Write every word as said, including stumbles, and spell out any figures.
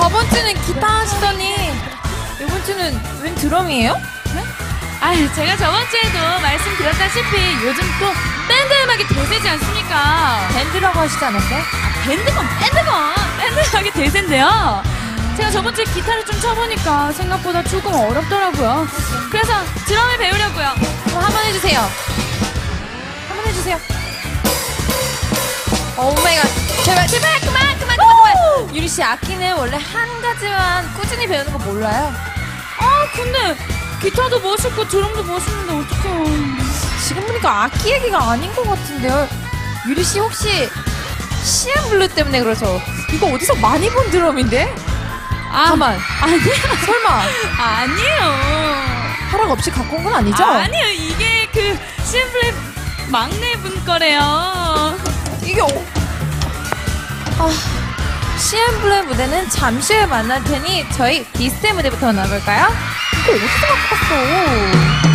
저번 주는 기타 하시더니 이번 주는 웬 드럼이에요? 네? 아, 제가 저번 주에도 말씀드렸다시피 요즘 또 밴드 음악이 대세지 않습니까? 밴드라고 하시지 않았어요? 아, 밴드건 밴드건 밴드 음악이 대세인데요. 제가 저번 주에 기타를 좀 쳐보니까 생각보다 조금 어렵더라고요. 그래서 드럼을 배우려고요. 그럼 한번 해주세요. 한번 해주세요. 오마이갓. 제발 제발 그만 그만 그만 그만. 유리 씨 악기는 원래 한 가지만 꾸준히 배우는 거 몰라요? 아, 근데 기타도 멋있고 드럼도 멋있는데 어떡해요. 지금 보니까 악기 얘기가 아닌 것 같은데요. 유리 씨 혹시 씨엠블루 때문에 그러죠? 이거 어디서 많이 본 드럼인데? 아, 가만. 아니요. 설마 아니에요. 허락 없이 갖고 온 건 아니죠? 아, 아니에요. 이게 그 씨엠블루 막내분 거래요. 이게 어... 아, 씨엠블루의 무대는 잠시 후에 만날 테니 저희 디스테 무대부터 나볼까요? 이거 어디서 갖고 왔어?